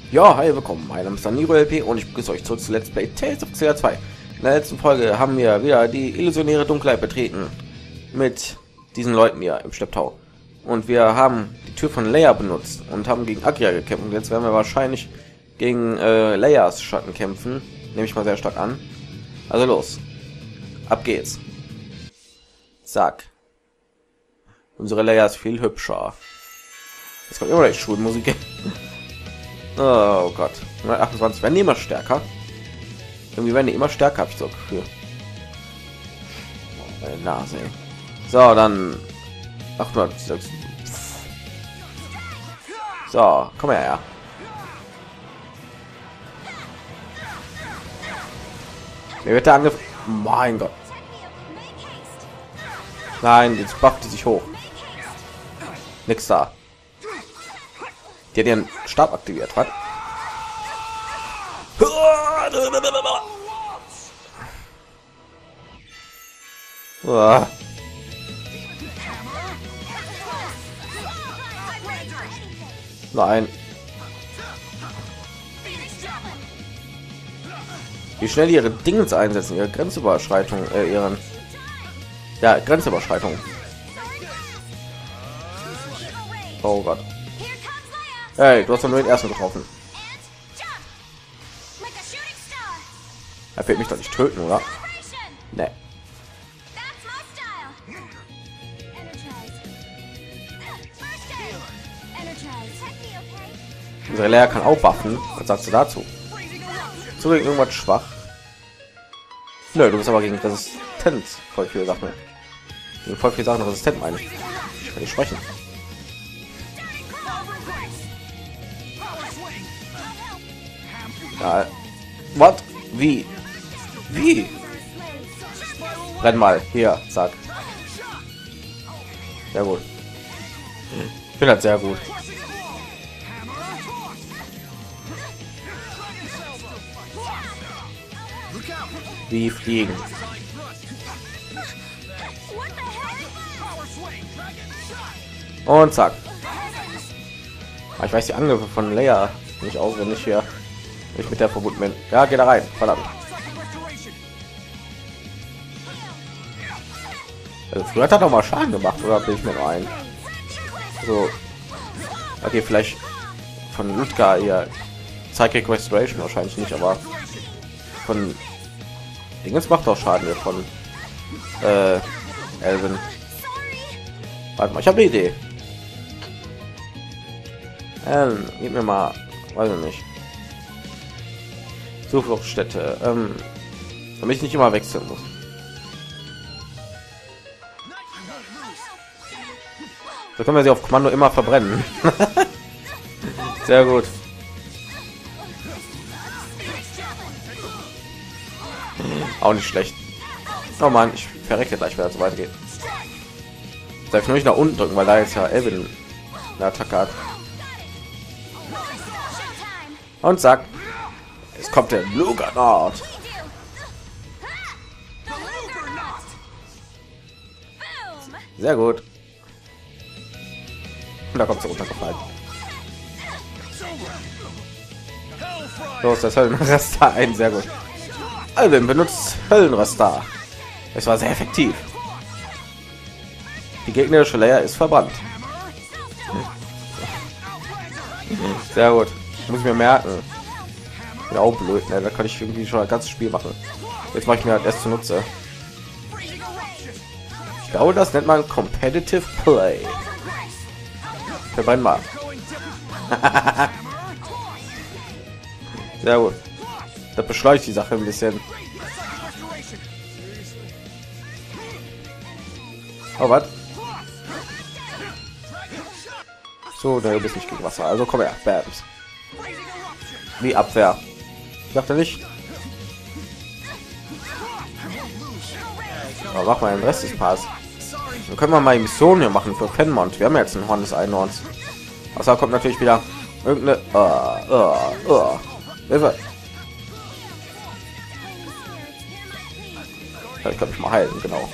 Ja, hi, willkommen. Mein Name ist Daniro LP und ich begrüße euch zurück zu Let's Play Tales of Xillia 2. In der letzten Folge haben wir wieder die illusionäre Dunkelheit betreten mit diesen Leuten hier im Schlepptau. Und wir haben die Tür von Leia benutzt und haben gegen Agia gekämpft. Und jetzt werden wir wahrscheinlich gegen Leias Schatten kämpfen. Nehme ich mal sehr stark an. Also los. Ab geht's. Zack. Unsere Leia ist viel hübscher. Jetzt kommt immer die Schulmusik. Oh Gott. 128 werden die immer stärker. Irgendwie werden die immer stärker, habe ich so das Gefühl. Meine Nase. Ey. So, dann 806. So, komm her, ja. Mir wird der Angriff. Mein Gott. Nein, jetzt bufft die sich hoch. Nix da. Die hat ihren Stab aktiviert, was? Nein. Wie schnell die ihre Dingens einsetzen, ihre Grenzüberschreitung, ihren Grenzüberschreitung. Oh Gott. Hey, du hast doch nur den ersten getroffen. Er wird mich doch nicht töten, oder? Nee. Unsere Leia kann auch buffen. Was sagst du dazu? So gegen irgendwas schwach? Nö, du bist aber gegen Resistenz voll viele Sachen. Gegen voll viele Sachen resistent, meine ich. Ich kann nicht sprechen. Ja. Was? Wie? Wie? Renn mal hier, sag. Sehr gut. Ich bin halt sehr gut. Wie fliegen. Und zack. Ich weiß die Angriffe von Leia nicht auswendig hier. Ich mit der verbunden bin. Ja, geh da rein. Verdammt. Also früher hat er doch mal Schaden gemacht, oder bin ich mir nur ein? So. Okay, vielleicht von Ludka hier Psychic Restoration wahrscheinlich nicht, aber von Dingens macht auch Schaden hier von Elvin. Warte mal, ich habe eine Idee. Gib mir mal, weiß ich nicht. Zufluchtsstätte, damit ich nicht immer wechseln muss. Da können wir sie auf Kommando immer verbrennen. Sehr gut. Auch nicht schlecht. Oh Mann, ich verrecke gleich, wenn es so weitergeht. Darf ich nur nicht nach unten drücken, weil da jetzt ja Elvin eine Attacke hat. Und zack. Es kommt der Juggernaut. Sehr gut. Und da kommt sie runtergefallen. Los, das Höllenraster ein, sehr gut. Alvin benutzt Höllenraster. Es war sehr effektiv. Die gegnerische Leia ist verbrannt. Sehr gut. Muss ich mir merken. Ja, auch blöd, ne? Da kann ich irgendwie schon ein ganzes Spiel machen. Jetzt mache ich mir halt erst zunutze. Ich glaube, das nennt man Competitive Play. Verbrennen mal. Sehr gut. Das beschleunigt die Sache ein bisschen. Oh, was? So, da bist nicht gegen Wasser. Also komm her, Bams. Wie Abwehr. Ich dachte nicht. Aber mach mal den Rest des Pass. Dann können wir mal die Mission hier machen für Fenmont. Wir haben jetzt ein Horn des Einhorns. Außer kommt natürlich wieder irgendeine Hilfe. Ich kann mich mal heilen, genau.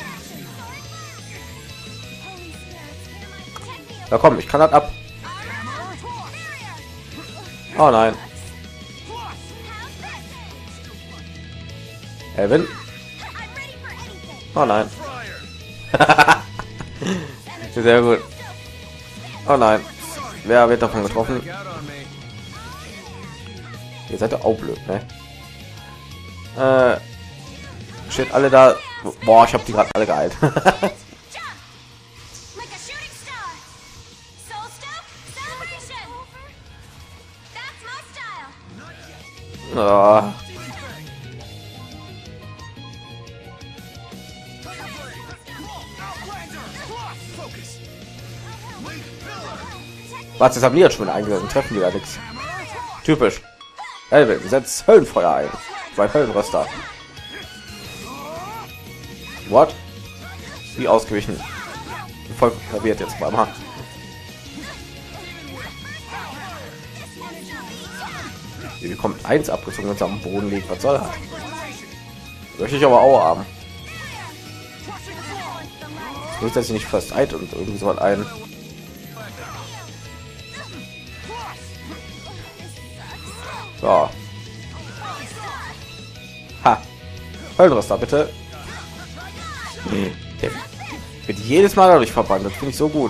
Da komm, ich kann das ab. Oh nein. Elvin. Oh nein. Sehr gut. Oh nein. Wer wird davon getroffen? Ihr seid doch auch blöd, ne? Steht alle da. Boah, ich habe die gerade alle geheilt. Oh. Was, jetzt haben die jetzt schon eingesetzt, treffen die da nichts. Typisch. Elvin, setzt Höllenfeuer ein. Zwei Höllenröster. What? Wie ausgewichen? Voll verwirrt jetzt mal. Wie bekommt eins abgezogen, wenn es am Boden liegt? Was soll das? Möchte ich aber auch haben. Nicht, dass ich nicht fast Eid und irgendwie so ein. So. Ha. Höllenröster, bitte. Der wird jedes Mal dadurch verbannt. Das finde ich so gut.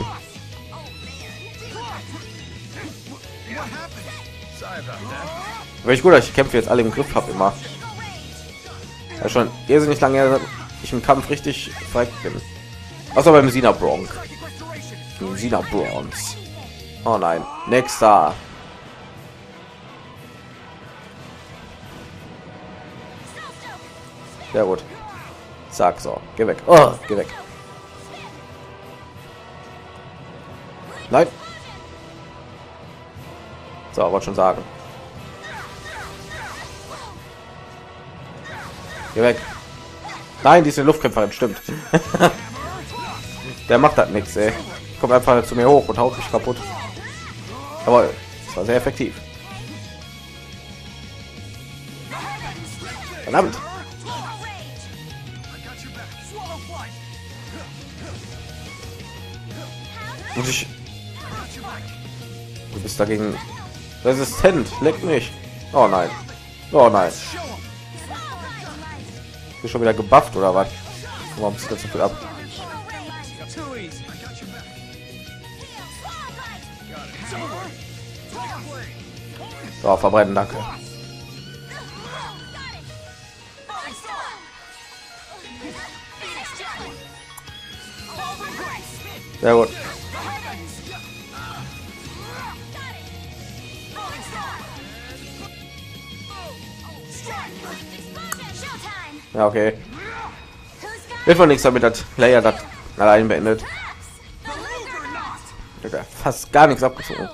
Welch gut, ich kämpfe jetzt alle im Griff habe immer. Ja, schon irrsinnig lange ich im Kampf richtig verreckt bin. Außer beim Sina Bronk. Sina Bronze. Oh nein, nächster. Sehr gut. Sag so, geh weg. Oh, geh weg. Nein. So, wollte schon sagen. Geh weg. Nein, diese Luftkämpferin stimmt. Der macht das nichts, ey. Kommt einfach zu mir hoch und haut mich kaputt. Aber es war sehr effektiv. Verdammt. Und ich... Du bist dagegen resistent. Leck mich. Oh nein. Oh nein. Ist schon wieder gebufft oder was? Warum zieht das so viel ab? So, verbrennen, danke. Sehr gut. Ja, okay. Wird wohl nichts damit, dass Player das allein beendet. Fast gar nichts abgezogen.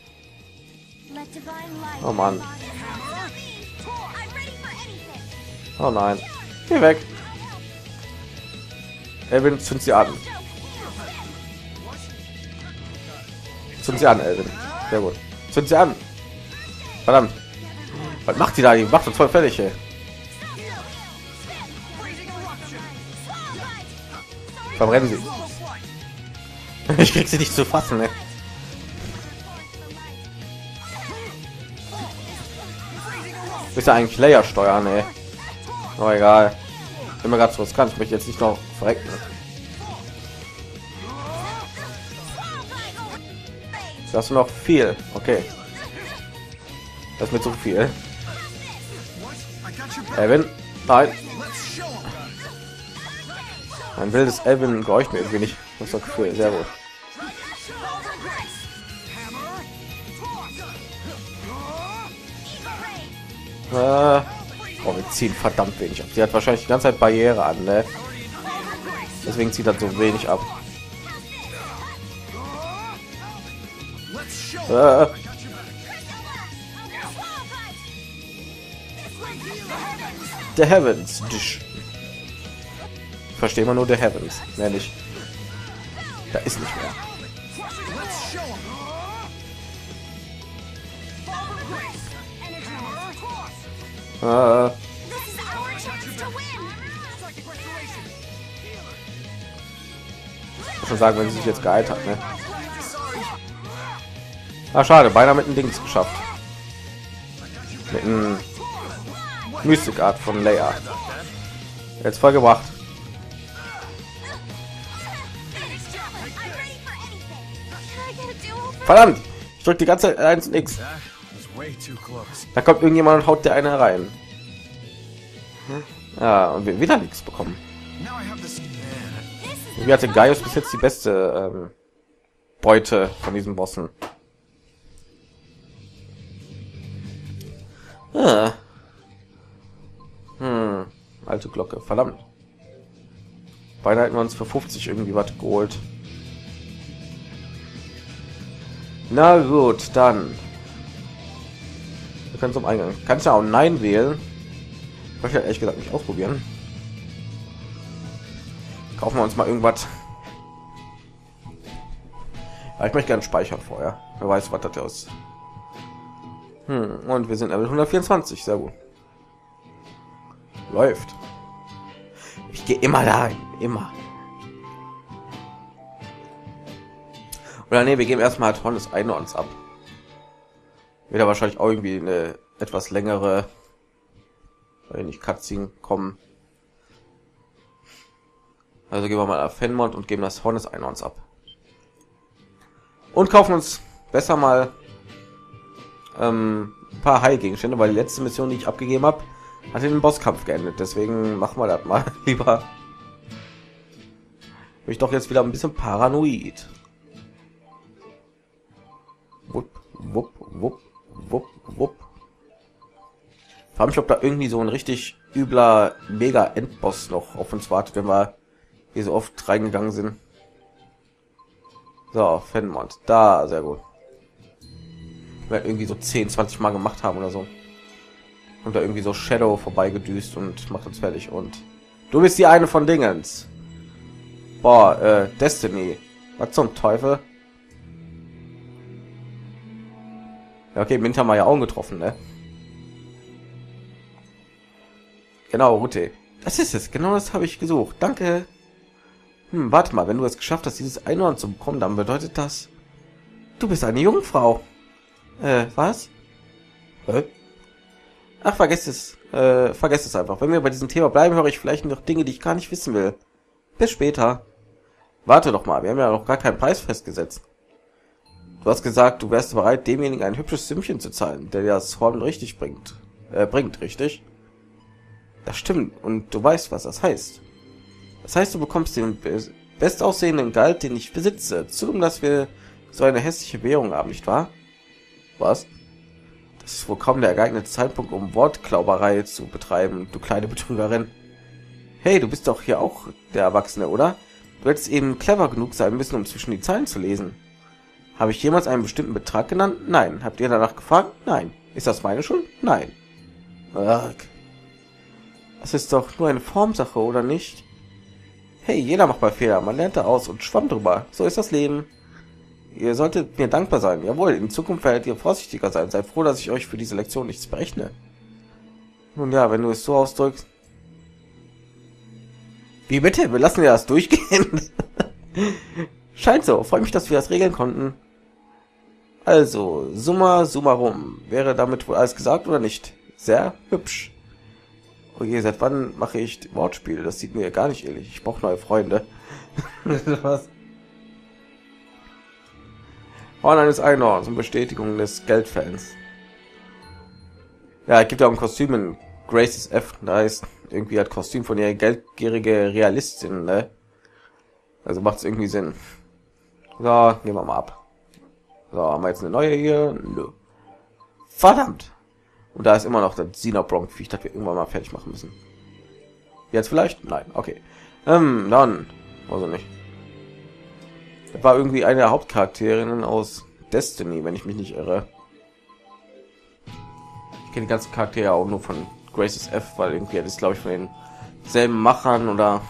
Oh Mann. Oh nein. Geh weg. Elvin, zünd sie an. Zünd sie an, Elvin. Sehr gut. Zünd sie an. Verdammt. Was macht die da? Die macht uns voll fertig, ey. Verbrennen sie. Ich krieg sie nicht zu fassen, ne? Bist du eigentlich Layer steuern, ey? Oh, egal. Immer gerade so riskant. Ich möchte jetzt nicht noch verrecken. Das ist noch viel. Okay. Das ist mir zu viel. Elvin. Nein. Ein wildes Elvin gehorcht mir irgendwie nicht. Das ist doch Gefühl. Sehr gut. Oh, wir ziehen verdammt wenig ab. Sie hat wahrscheinlich die ganze Zeit Barriere an, ne? Deswegen zieht das so wenig ab. The Heavens. Verstehen wir nur The Heavens, mehr nicht. Da ist nicht mehr. Schon sagen, wenn sie sich jetzt geheilt hat, ne? Ah, schade, beinahe mit dem Dings geschafft. Mit einem Mystikart von Leia. Jetzt voll gebracht. Verdammt! Ich drück die ganze Zeit 1 und X. Da kommt irgendjemand und haut der eine rein. Ja, und wir wieder nichts bekommen. Wie hatte Gaius bis jetzt die beste Beute von diesen Bossen? Ah. Alte Glocke, verdammt. Beinahe hätten wir uns für 50 irgendwie was geholt. Na gut, dann. Wir können zum Eingang. Kannst ja auch Nein wählen. Ich möchte ehrlich gesagt nicht ausprobieren. Kaufen wir uns mal irgendwas. Ja, ich möchte gerne speichern vorher. Wer weiß, was das ist. Und wir sind Level 124. Sehr gut. Läuft. Ich gehe immer dahin. Immer. Oder nee, wir geben erstmal Horn des Einhorns ab. Wird wahrscheinlich auch irgendwie eine etwas längere, weil nicht Cutscene kommen. Also gehen wir mal auf Fenmont und geben das Horn des Einhorns ab. Und kaufen uns besser mal ein paar Heilgegenstände, weil die letzte Mission, die ich abgegeben habe, hat den Bosskampf geendet. Deswegen machen wir das mal lieber. Bin ich doch jetzt wieder ein bisschen paranoid. Wupp, wupp, wupp, wupp, wupp. Frag mich, ob da irgendwie so ein richtig übler Mega-Endboss noch auf uns wartet, wenn wir hier so oft reingegangen sind. So, Fenmont. Da, sehr gut. Wir irgendwie so 10-20 Mal gemacht haben oder so. Und da irgendwie so Shadow vorbeigedüst und macht uns fertig. Und du bist die eine von Dingens. Boah, Destiny. Was zum Teufel? Ja, okay, Mint haben wir ja auch getroffen, ne? Genau, Route. Das ist es. Genau das habe ich gesucht. Danke. Warte mal, wenn du es geschafft hast, dieses Einhorn zu bekommen, dann bedeutet das, du bist eine Jungfrau. Was? Ach, vergesst es einfach. Wenn wir bei diesem Thema bleiben, höre ich vielleicht noch Dinge, die ich gar nicht wissen will. Bis später. Warte doch mal, wir haben ja noch gar keinen Preis festgesetzt. Du hast gesagt, du wärst bereit, demjenigen ein hübsches Sümmchen zu zahlen, der dir das Horn richtig bringt, richtig? Das stimmt, und du weißt, was das heißt. Das heißt, du bekommst den bestaussehenden Galt, den ich besitze, zugeben, dass wir so eine hässliche Währung haben, nicht wahr? Was? Das ist wohl kaum der geeignete Zeitpunkt, um Wortklauberei zu betreiben, du kleine Betrügerin. Hey, du bist doch hier auch der Erwachsene, oder? Du hättest eben clever genug sein müssen, um zwischen die Zeilen zu lesen. Habe ich jemals einen bestimmten Betrag genannt? Nein. Habt ihr danach gefragt? Nein. Ist das meine Schuld? Nein. Ugh. Das ist doch nur eine Formsache, oder nicht? Hey, jeder macht mal Fehler. Man lernt da aus und schwamm drüber. So ist das Leben. Ihr solltet mir dankbar sein. Jawohl, in Zukunft werdet ihr vorsichtiger sein. Seid froh, dass ich euch für diese Lektion nichts berechne. Nun ja, wenn du es so ausdrückst. Wie bitte? Wir lassen ja das durchgehen. Scheint so. Freut mich, dass wir das regeln konnten. Also, summa summarum. Wäre damit wohl alles gesagt oder nicht? Sehr hübsch. Okay, seit wann mache ich Wortspiele? Das sieht mir gar nicht ähnlich. Ich brauche neue Freunde. Was? Horn eines Einhorns und Bestätigung des Geldfans. Ja, es gibt ja auch ein Kostüm in Graces F. Da heißt irgendwie hat Kostüm von ihrer geldgierige Realistin, ne? Also macht es irgendwie Sinn. So, gehen wir mal ab. So, haben wir jetzt eine neue hier? Nö. Verdammt! Und da ist immer noch das Xenobronk-Viech, das wir irgendwann mal fertig machen müssen. Jetzt vielleicht? Nein, okay. Dann, also nicht. Das war irgendwie eine der Hauptcharakterinnen aus Destiny, wenn ich mich nicht irre. Ich kenne die ganzen Charaktere auch nur von Graces F, weil irgendwie das glaube ich von den selben Machern oder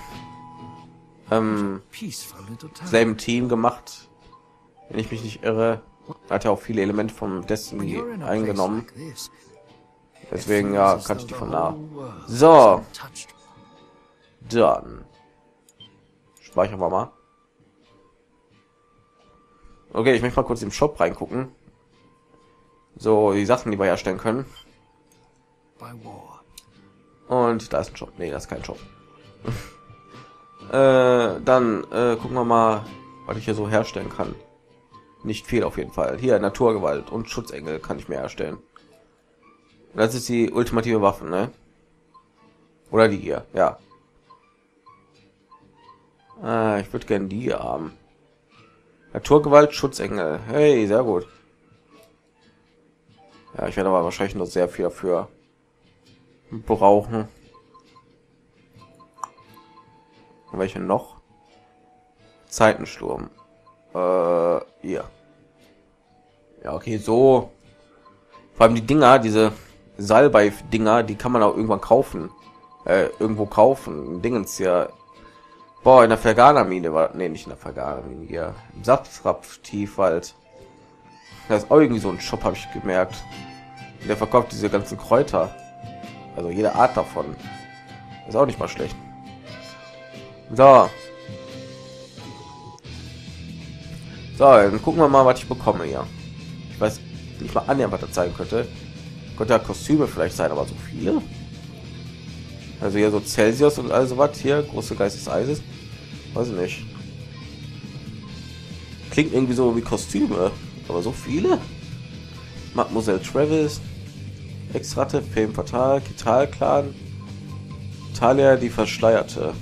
selben Team gemacht, wenn ich mich nicht irre. Hat ja auch viele Elemente von Destiny eingenommen. Deswegen ja, kannte ich die von nah. So, dann speichern wir mal. Okay, ich möchte mal kurz im Shop reingucken. So, die Sachen, die wir herstellen können. Und da ist ein Shop. Nee, das ist kein Shop. Dann gucken wir mal, was ich hier so herstellen kann. Nicht viel auf jeden Fall. Hier Naturgewalt und Schutzengel kann ich mir herstellen. Das ist die ultimative Waffe, ne? Oder die hier, ja. Ich würde gerne die haben. Naturgewalt, Schutzengel. Hey, sehr gut. Ja, ich werde aber wahrscheinlich noch sehr viel dafür brauchen. Und welche noch? Zeitensturm. Hier. Ja, okay, so. Vor allem die Dinger, diese Salbei-Dinger, die kann man auch irgendwann kaufen. Irgendwo kaufen. Dingens hier. Boah, in der Vergana-Mine war. Ne, nicht in der Vergana-Mine hier. Im Satzrapf-Tiefwald. Das ist auch irgendwie so ein Shop, habe ich gemerkt. Der verkauft diese ganzen Kräuter. Also jede Art davon. Ist auch nicht mal schlecht. So. So, dann gucken wir mal, was ich bekomme hier. Ich weiß nicht mal annähernd, was das sein könnte. Könnte ja Kostüme vielleicht sein, aber so viele. Also hier so Celsius und also was hier, große Geist des Eises. Weiß ich nicht. Klingt irgendwie so wie Kostüme, aber so viele. Mademoiselle Travis, Ex-Ratte, Fame Fatal, Kital Clan, Talia die Verschleierte.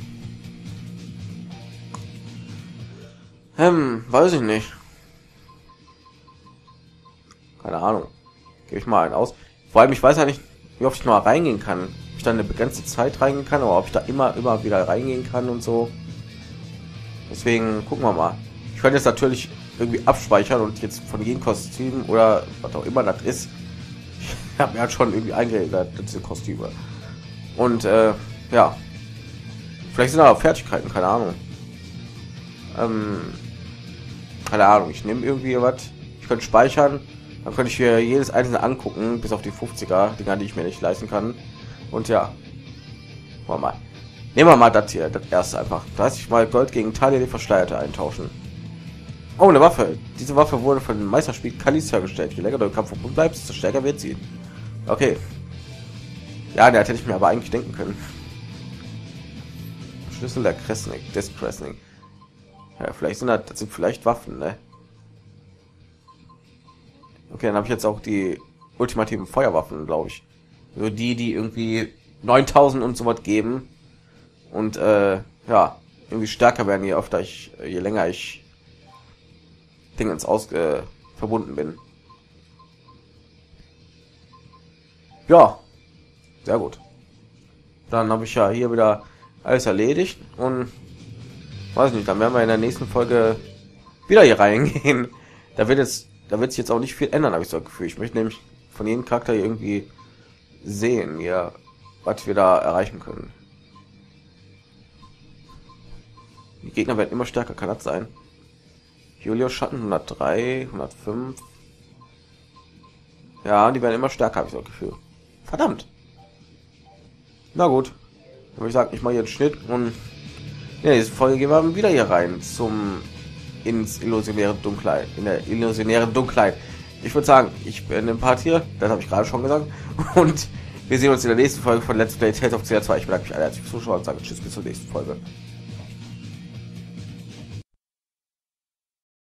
Weiß ich nicht. Keine Ahnung. Gebe ich mal einen aus. Vor allem, ich weiß ja nicht, wie oft ich noch reingehen kann. Ob ich da eine begrenzte Zeit reingehen kann, oder ob ich da immer wieder reingehen kann und so. Deswegen gucken wir mal. Ich könnte jetzt natürlich irgendwie abspeichern und jetzt von jedem Kostüm oder was auch immer das ist. Ich habe mir halt schon irgendwie eingeredet, diese Kostüme. Und ja. Vielleicht sind da auch Fertigkeiten, keine Ahnung. Keine Ahnung, ich nehme irgendwie was. Ich könnte speichern. Dann könnte ich hier jedes einzelne angucken, bis auf die 50er, Dinger, die ich mir nicht leisten kann. Und ja. Wollen wir mal. Nehmen wir mal das hier, das erste einfach. 30 mal Gold gegen Talia die Verschleierte eintauschen. Oh, eine Waffe. Diese Waffe wurde von dem Meisterspiel Kalis hergestellt. Je länger du im Kampf verbunden bleibst, desto stärker wird sie. Okay. Ja, der hätte ich mir aber eigentlich denken können. Schlüssel der Kresnik, des Kresnik. Ja, vielleicht sind das sind vielleicht Waffen, ne? Okay, dann habe ich jetzt auch die ultimativen Feuerwaffen, glaube ich. So die irgendwie 9000 und so was geben. Und ja, irgendwie stärker werden, je länger ich Dingens verbunden bin. Ja, sehr gut. Dann habe ich ja hier wieder alles erledigt und weiß nicht, dann werden wir in der nächsten Folge wieder hier reingehen. Da wird sich jetzt auch nicht viel ändern, habe ich so ein Gefühl. Ich möchte nämlich von jedem Charakter hier irgendwie sehen, ja, was wir da erreichen können. Die Gegner werden immer stärker, kann das sein? Julio Schatten 103, 105. Ja, die werden immer stärker, habe ich so ein Gefühl. Verdammt. Na gut. Dann würde ich sagen, ich mache hier einen Schnitt und ja, diese Folge gehen wir wieder hier rein ins illusionäre Dunkelheit, in der illusionären Dunkelheit. Ich würde sagen, ich bin im Part hier, das habe ich gerade schon gesagt, und wir sehen uns in der nächsten Folge von Let's Play Tales of CR2. Ich bedanke mich alle herzlich fürs Zuschauen und sage tschüss bis zur nächsten Folge.